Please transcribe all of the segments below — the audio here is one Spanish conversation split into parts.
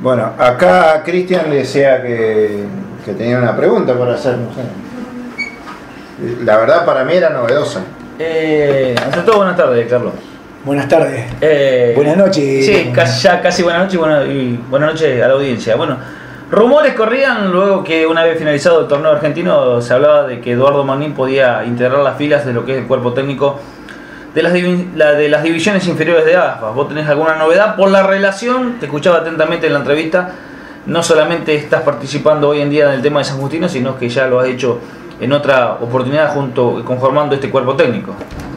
Bueno, acá Cristian le decía que tenía una pregunta para hacer, no sé. La verdad para mí era novedosa. Ante todo, buenas tardes, Carlos. Buenas tardes. Buenas noches. Sí, casi buenas noches y buenas noches a la audiencia. Bueno, rumores corrían luego que una vez finalizado el torneo argentino se hablaba de que Eduardo Magnin podía integrar las filas de lo que es el cuerpo técnico de las divisiones inferiores de AFA. ¿Vos tenés alguna novedad? Por la relación, te escuchaba atentamente en la entrevista, no solamente estás participando hoy en día en el tema de San Justino, sino que ya lo has hecho en otra oportunidad conformando este cuerpo técnico.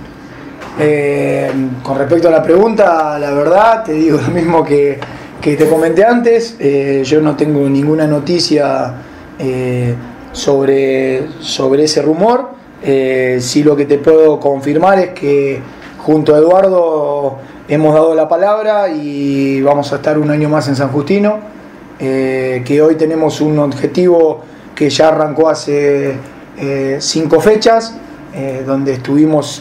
Con respecto a la pregunta, la verdad, te digo lo mismo que te comenté antes. Yo no tengo ninguna noticia sobre ese rumor. Sí, lo que te puedo confirmar es que junto a Eduardo hemos dado la palabra y vamos a estar un año más en San Justino, que hoy tenemos un objetivo que ya arrancó hace 5 fechas, donde estuvimos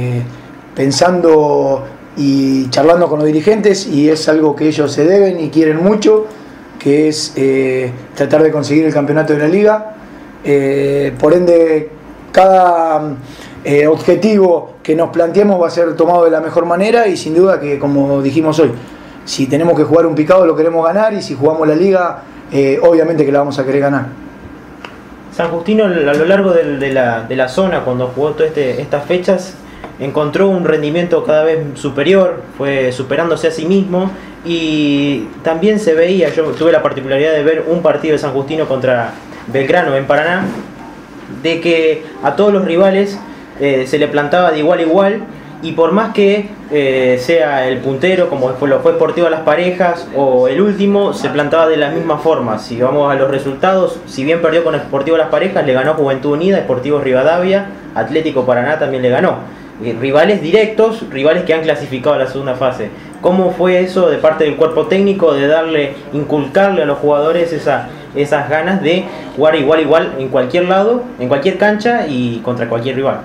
pensando y charlando con los dirigentes, y es algo que ellos se deben y quieren mucho, que es tratar de conseguir el campeonato de la liga. Por ende, cada objetivo que nos planteemos va a ser tomado de la mejor manera, y sin duda que, como dijimos hoy, si tenemos que jugar un picado lo queremos ganar, y si jugamos la liga obviamente que la vamos a querer ganar. San Justino, a lo largo de la zona, cuando jugó todas estas fechas, encontró un rendimiento cada vez superior, fue superándose a sí mismo, y también se veía, yo tuve la particularidad de ver un partido de San Justino contra Belgrano en Paraná, de que a todos los rivales se le plantaba de igual a igual, y por más que sea el puntero, como lo fue Sportivo Las Parejas, o el último, se plantaba de la misma forma. Si vamos a los resultados, si bien perdió con Sportivo Las Parejas, le ganó Juventud Unida, Sportivo Rivadavia, Atlético Paraná también le ganó. Rivales directos, rivales que han clasificado a la segunda fase. ¿Cómo fue eso de parte del cuerpo técnico de inculcarle a los jugadores esas ganas de jugar igual a igual en cualquier lado, en cualquier cancha y contra cualquier rival?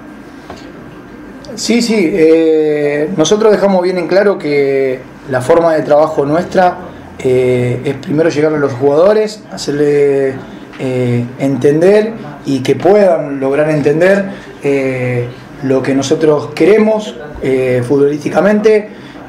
Sí, nosotros dejamos bien en claro que la forma de trabajo nuestra es primero llegarle a los jugadores, hacerle entender y que puedan lograr entender lo que nosotros queremos futbolísticamente,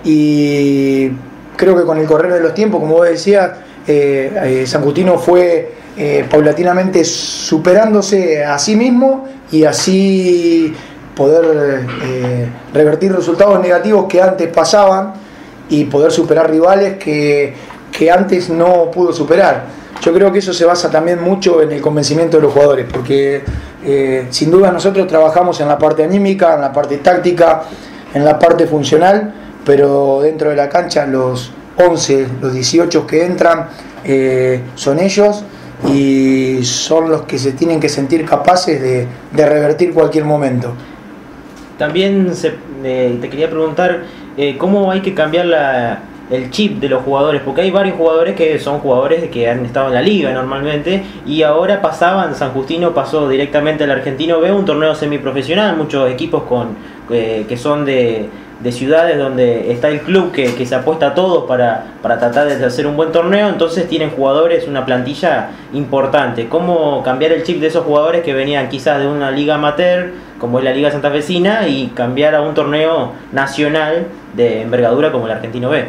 y creo que con el correr de los tiempos, como vos decías, San Justino fue paulatinamente superándose a sí mismo, y así poder revertir resultados negativos que antes pasaban y poder superar rivales que antes no pudo superar. Yo creo que eso se basa también mucho en el convencimiento de los jugadores, porque sin duda nosotros trabajamos en la parte anímica, en la parte táctica, en la parte funcional, pero dentro de la cancha los 11, los 18 que entran son ellos, y son los que se tienen que sentir capaces de revertir cualquier momento. También te quería preguntar cómo hay que cambiar el chip de los jugadores, porque hay varios jugadores que son jugadores que han estado en la liga normalmente y ahora San Justino pasó directamente al Argentino B, un torneo semiprofesional, muchos equipos que son de ciudades donde está el club que se apuesta a todo para tratar de hacer un buen torneo, entonces tienen jugadores, una plantilla importante. ¿Cómo cambiar el chip de esos jugadores que venían quizás de una liga amateur, como es la Liga Santafesina, y cambiar a un torneo nacional de envergadura como el Argentino B?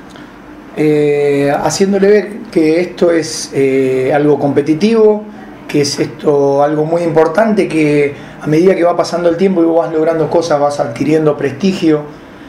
Haciéndole ver que esto es algo competitivo, que es esto algo muy importante, que a medida que va pasando el tiempo y vos vas logrando cosas, vas adquiriendo prestigio,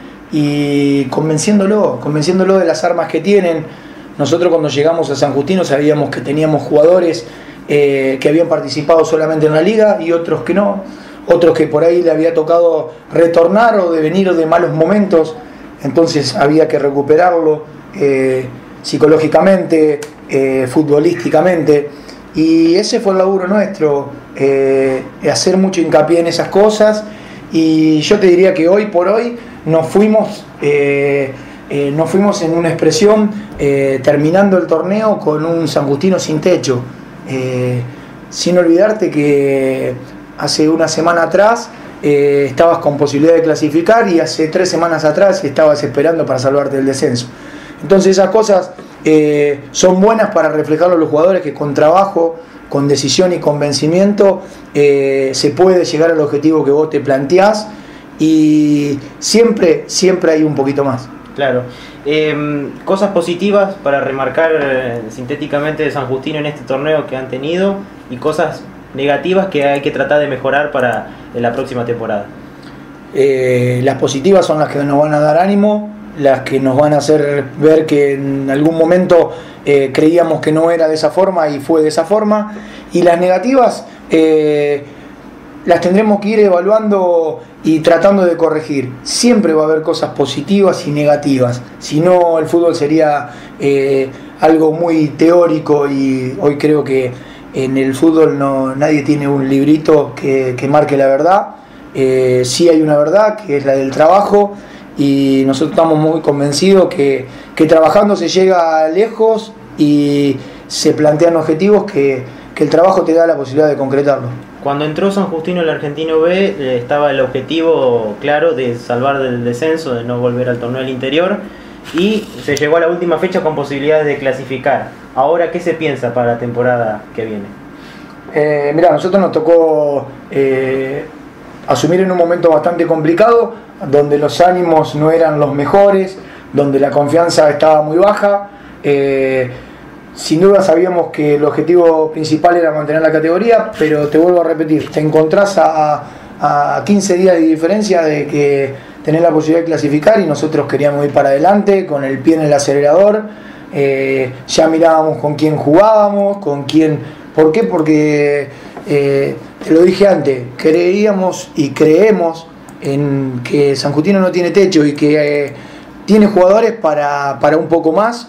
y convenciéndolo de las armas que tienen. Nosotros cuando llegamos a San Justino sabíamos que teníamos jugadores que habían participado solamente en la liga y otros que no, otros que por ahí le había tocado retornar o de venir de malos momentos, entonces había que recuperarlo psicológicamente, futbolísticamente, y ese fue el laburo nuestro, hacer mucho hincapié en esas cosas. Y yo te diría que hoy por hoy nos fuimos en una expresión terminando el torneo con un San Justino sin techo, sin olvidarte que hace una semana atrás estabas con posibilidad de clasificar, y hace 3 semanas atrás estabas esperando para salvarte del descenso. Entonces esas cosas son buenas para reflejarlo a los jugadores, que con trabajo, con decisión y convencimiento se puede llegar al objetivo que vos te planteás, y siempre hay un poquito más. Claro. Cosas positivas para remarcar sintéticamente de San Justino en este torneo que han tenido, y cosas negativas que hay que tratar de mejorar para la próxima temporada. Las positivas son las que nos van a dar ánimo, las que nos van a hacer ver que en algún momento creíamos que no era de esa forma y fue de esa forma, y las negativas las tendremos que ir evaluando y tratando de corregir. Siempre va a haber cosas positivas y negativas, si no el fútbol sería algo muy teórico, y hoy creo que en el fútbol nadie tiene un librito que marque la verdad. Sí hay una verdad, que es la del trabajo, y nosotros estamos muy convencidos que trabajando se llega lejos y se plantean objetivos que el trabajo te da la posibilidad de concretarlo. Cuando entró San Justino el Argentino B, estaba el objetivo claro de salvar del descenso, de no volver al torneo del interior, y se llegó a la última fecha con posibilidades de clasificar. Ahora, ¿qué se piensa para la temporada que viene? Mirá, a nosotros nos tocó asumir en un momento bastante complicado, donde los ánimos no eran los mejores, donde la confianza estaba muy baja. Sin duda sabíamos que el objetivo principal era mantener la categoría, pero te vuelvo a repetir, te encontrás a 15 días de diferencia de que tenés la posibilidad de clasificar, y nosotros queríamos ir para adelante con el pie en el acelerador. Ya mirábamos con quién jugábamos, con quién. ¿Por qué? Porque te lo dije antes, creíamos y creemos en que San Justino no tiene techo y que tiene jugadores para un poco más,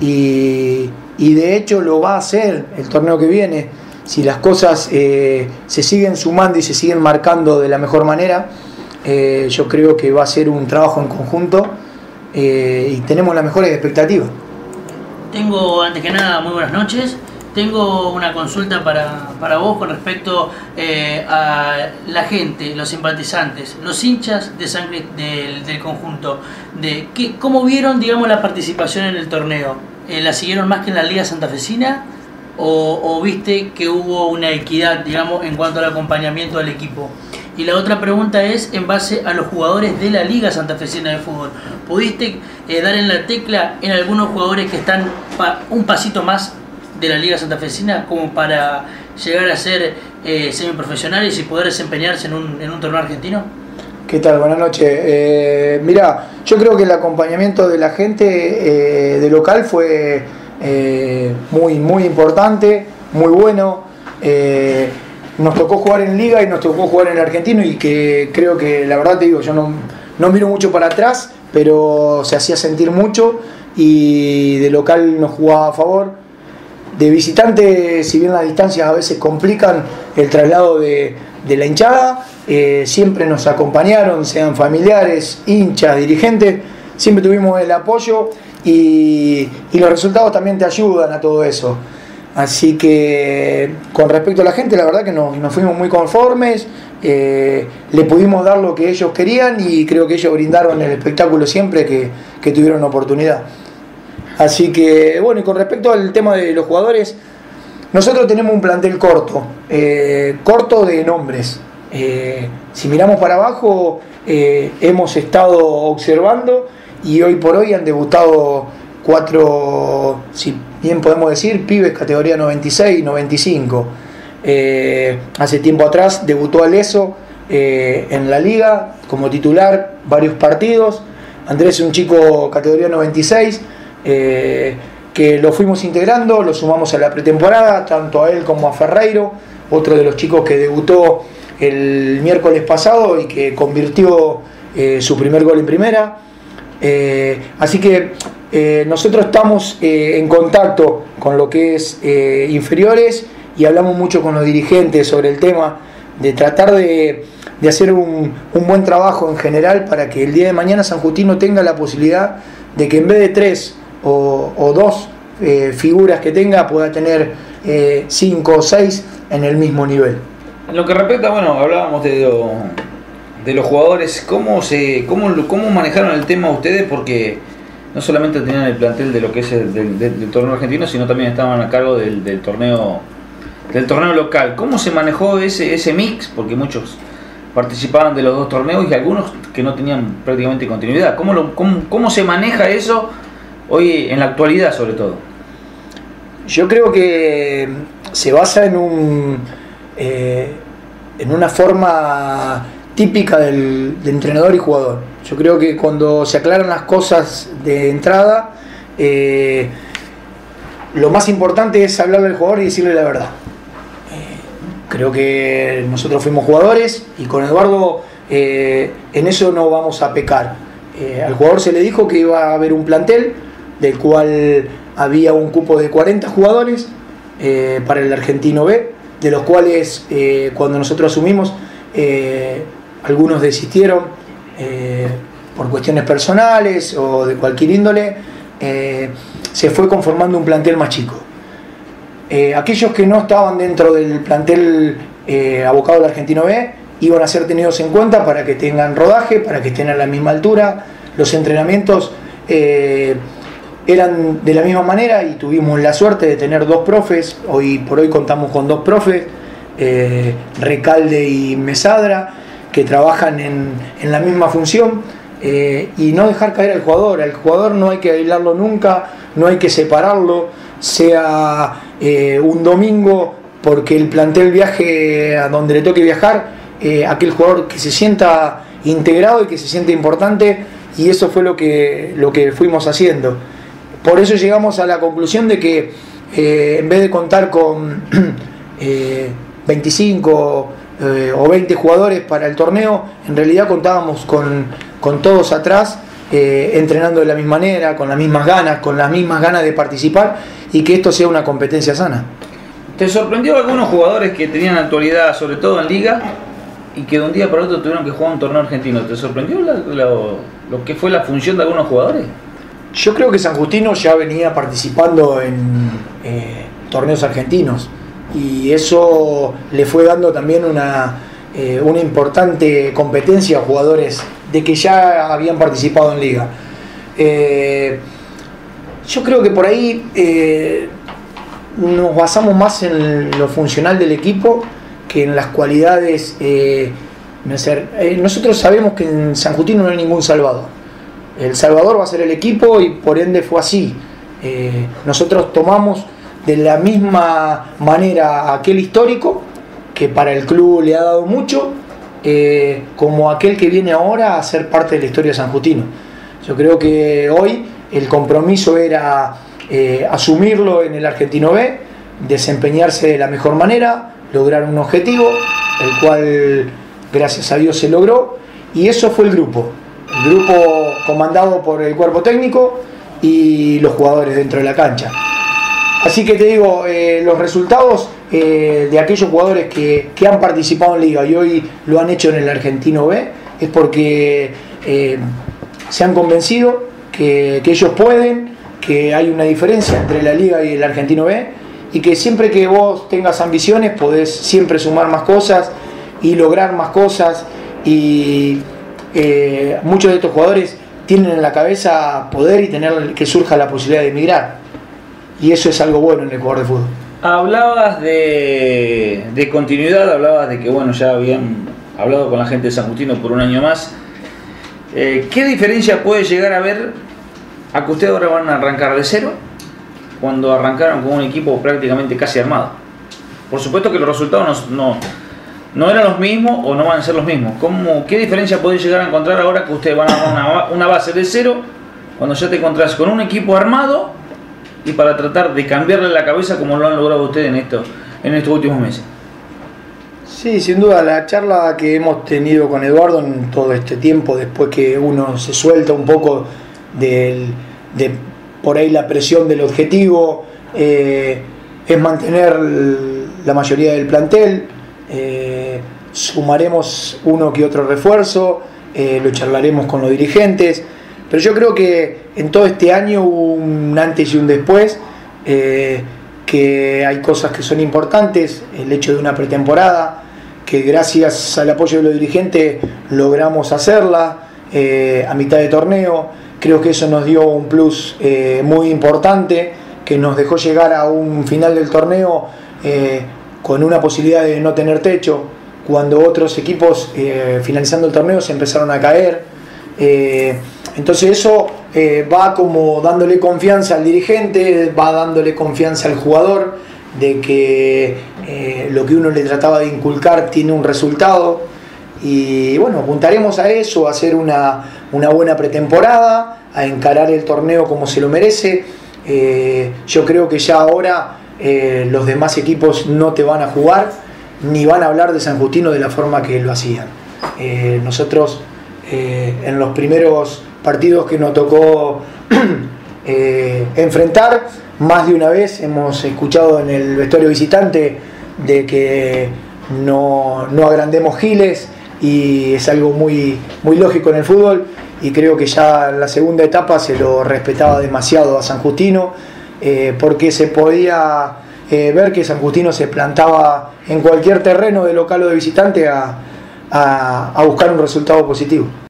y de hecho lo va a hacer el torneo que viene, si las cosas se siguen sumando y se siguen marcando de la mejor manera. Yo creo que va a ser un trabajo en conjunto, y tenemos las mejores expectativas. Tengo, antes que nada, muy buenas noches. Tengo una consulta para vos con respecto a la gente, los simpatizantes, los hinchas de sangre del conjunto. ¿Cómo vieron, digamos, la participación en el torneo? ¿La siguieron más que en la Liga Santafesina? ¿O viste que hubo una equidad, digamos, en cuanto al acompañamiento del equipo? Y la otra pregunta es en base a los jugadores de la Liga Santafesina de Fútbol. ¿Pudiste dar en la tecla en algunos jugadores que están un pasito más de la Liga Santafesina como para llegar a ser semiprofesionales y poder desempeñarse en un torneo argentino? ¿Qué tal? Buenas noches. Mirá, yo creo que el acompañamiento de la gente de local fue muy importante, muy bueno. Nos tocó jugar en Liga y nos tocó jugar en el Argentino, y que creo que, la verdad te digo, yo no miro mucho para atrás, pero se hacía sentir mucho, y de local nos jugaba a favor. De visitante, si bien las distancias a veces complican el traslado de la hinchada, siempre nos acompañaron, sean familiares, hinchas, dirigentes, siempre tuvimos el apoyo, y los resultados también te ayudan a todo eso. Así que con respecto a la gente, la verdad que nos fuimos muy conformes, le pudimos dar lo que ellos querían, y creo que ellos brindaron el espectáculo siempre que tuvieron oportunidad. Así que, bueno, y con respecto al tema de los jugadores, nosotros tenemos un plantel corto de nombres. Si miramos para abajo, hemos estado observando, y hoy por hoy han debutado 4, si bien podemos decir, pibes categoría 96 y 95. Hace tiempo atrás debutó Aleso en la liga como titular varios partidos. Andrés es un chico categoría 96, que lo fuimos integrando, lo sumamos a la pretemporada, tanto a él como a Ferreiro, otro de los chicos que debutó el miércoles pasado y que convirtió su primer gol en primera. Así que nosotros estamos en contacto con lo que es inferiores, y hablamos mucho con los dirigentes sobre el tema de tratar de hacer un buen trabajo en general, para que el día de mañana San Justino tenga la posibilidad de que en vez de 3 o 2 figuras que tenga, pueda tener 5 o 6 en el mismo nivel. En lo que respecta, bueno, hablábamos de los jugadores, ¿cómo manejaron el tema ustedes? Porque no solamente tenían el plantel de lo que es del torneo argentino, sino también estaban a cargo del torneo local. ¿Cómo se manejó ese mix? Porque muchos participaban de los dos torneos y algunos que no tenían prácticamente continuidad. ¿Cómo se maneja eso hoy en la actualidad, sobre todo? Yo creo que se basa en una forma típica de entrenador y jugador. Yo creo que cuando se aclaran las cosas de entrada, lo más importante es hablarle al jugador y decirle la verdad. Creo que nosotros fuimos jugadores y con Eduardo en eso no vamos a pecar. Al jugador se le dijo que iba a haber un plantel del cual había un cupo de 40 jugadores para el Argentino B, de los cuales cuando nosotros asumimos algunos desistieron por cuestiones personales o de cualquier índole. Se fue conformando un plantel más chico. Aquellos que no estaban dentro del plantel abocado al Argentino B iban a ser tenidos en cuenta para que tengan rodaje, para que estén a la misma altura. Los entrenamientos eran de la misma manera y tuvimos la suerte de tener dos profes. Hoy por hoy contamos con dos profes, Recalde y Mesadra, que trabajan en la misma función, y no dejar caer al jugador. Al jugador no hay que aislarlo nunca, no hay que separarlo, sea un domingo porque el plantel viaje a donde le toque viajar, aquel jugador que se sienta integrado y que se sienta importante, y eso fue lo que fuimos haciendo. Por eso llegamos a la conclusión de que en vez de contar con 25 o 20 jugadores para el torneo, en realidad contábamos con todos atrás, entrenando de la misma manera, con las mismas ganas de participar y que esto sea una competencia sana. ¿Te sorprendió algunos jugadores que tenían actualidad, sobre todo en Liga, y que de un día para otro tuvieron que jugar un torneo argentino? ¿Te sorprendió lo que fue la función de algunos jugadores? Yo creo que San Justino ya venía participando en torneos argentinos y eso le fue dando también una importante competencia a jugadores de que ya habían participado en Liga. Yo creo que por ahí nos basamos más en lo funcional del equipo que en las cualidades. Nosotros sabemos que en San Justino no hay ningún salvador. El salvador va a ser el equipo y por ende fue así. Nosotros tomamos de la misma manera a aquel histórico, que para el club le ha dado mucho, como aquel que viene ahora a ser parte de la historia de San Justino. Yo creo que hoy el compromiso era asumirlo en el Argentino B, desempeñarse de la mejor manera, lograr un objetivo, el cual gracias a Dios se logró, y eso fue el grupo comandado por el cuerpo técnico y los jugadores dentro de la cancha. Así que te digo, los resultados de aquellos jugadores que han participado en Liga y hoy lo han hecho en el Argentino B es porque se han convencido que ellos pueden, que hay una diferencia entre la Liga y el Argentino B, y que siempre que vos tengas ambiciones podés siempre sumar más cosas y lograr más cosas, y muchos de estos jugadores tienen en la cabeza poder y tener que surja la posibilidad de emigrar, y eso es algo bueno en el jugador de fútbol. Hablabas de continuidad, hablabas de que bueno, ya habían hablado con la gente de San Justino por un año más. ¿Qué diferencia puede llegar a haber a que ustedes ahora van a arrancar de cero cuando arrancaron con un equipo prácticamente casi armado? Por supuesto que los resultados no eran los mismos o no van a ser los mismos. ¿Qué diferencia puede llegar a encontrar ahora que ustedes van a armar una base de cero cuando ya te encontrás con un equipo armado y para tratar de cambiarle la cabeza como lo han logrado ustedes en estos últimos meses? Sí, sin duda, la charla que hemos tenido con Eduardo en todo este tiempo, después que uno se suelta un poco de por ahí la presión del objetivo, es mantener la mayoría del plantel, sumaremos uno que otro refuerzo, lo charlaremos con los dirigentes, pero yo creo que en todo este año hubo un antes y un después, que hay cosas que son importantes, el hecho de una pretemporada, que gracias al apoyo de los dirigentes logramos hacerla a mitad de torneo, Creo que eso nos dio un plus muy importante, que nos dejó llegar a un final del torneo con una posibilidad de no tener techo, cuando otros equipos finalizando el torneo se empezaron a caer. Entonces eso va como dándole confianza al dirigente, va dándole confianza al jugador, de que lo que uno le trataba de inculcar tiene un resultado. Y bueno, apuntaremos a eso, a hacer una buena pretemporada, a encarar el torneo como se lo merece. Yo creo que ya ahora los demás equipos no te van a jugar, ni van a hablar de San Justino de la forma que lo hacían. Nosotros en los primeros partidos que nos tocó enfrentar, más de una vez hemos escuchado en el vestuario visitante de que no agrandemos giles, y es algo muy lógico en el fútbol, y creo que ya en la segunda etapa se lo respetaba demasiado a San Justino, porque se podía ver que San Justino se plantaba en cualquier terreno de local o de visitante a buscar un resultado positivo.